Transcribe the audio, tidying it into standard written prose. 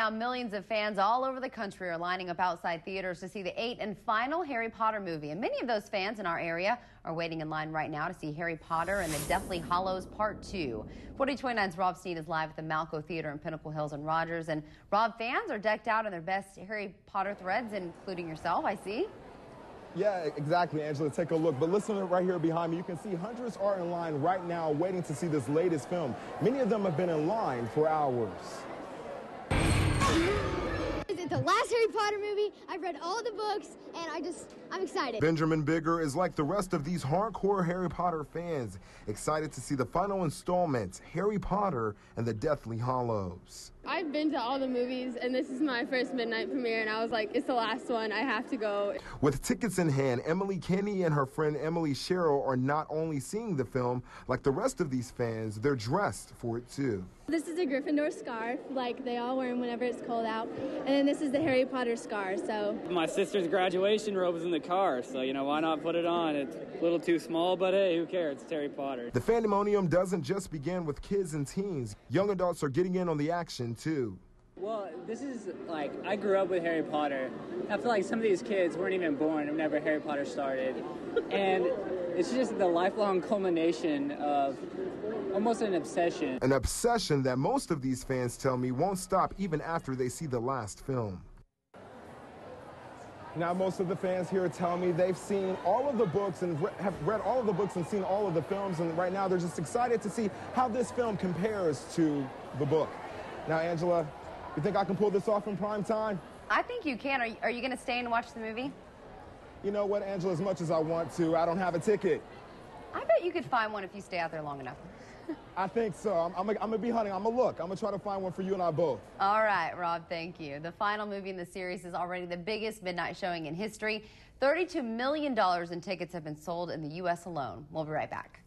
now, millions of fans all over the country are lining up outside theaters to see the 8th and final Harry Potter movie. And many of those fans in our area are waiting in line right now to see Harry Potter and the Deathly Hallows Part 2. 4029's Rob Sneed is live at the Malco Theater in Pinnacle Hills and Rogers. And Rob, fans are decked out in their best Harry Potter threads, including yourself, I see. Yeah, exactly, Angela. Take a look. But listen right here behind me. You can see hundreds are in line right now waiting to see this latest film. Many of them have been in line for hours. It's the last Harry Potter movie. I've read all the books, and I'm excited. Benjamin Bigger is like the rest of these hardcore Harry Potter fans, excited to see the final installment, Harry Potter and the Deathly Hallows. I've been to all the movies, and this is my first midnight premiere, and I was like, it's the last one. I have to go. With tickets in hand, Emily Kinney and her friend Emily Sherrill are not only seeing the film, like the rest of these fans, they're dressed for it too. This is a Gryffindor scarf, like they all wear them whenever it's cold out, and then this is the Harry Potter scar, so. My sister's graduation robe is in the car, so, why not put it on? It's a little too small, but hey, who cares? It's Harry Potter. The fandemonium doesn't just begin with kids and teens. Young adults are getting in on the action too. Well, this is I grew up with Harry Potter. I feel like some of these kids weren't even born whenever Harry Potter started. And it's just the lifelong culmination of almost an obsession. An obsession that most of these fans tell me won't stop even after they see the last film. Now, most of the fans here tell me they've seen all of the books and have read all of the books and seen all of the films, and right now they're just excited to see how this film compares to the book. Now, Angela, you think I can pull this off in prime time? I think you can. Are you going to stay and watch the movie? You know what, Angela, as much as I want to, I don't have a ticket. I bet you could find one if you stay out there long enough. I think so. I'm going to be hunting. I'm going to look. I'm going to try to find one for you and I both. All right, Rob, thank you. The final movie in the series is already the biggest midnight showing in history. $32 million in tickets have been sold in the U.S. alone. We'll be right back.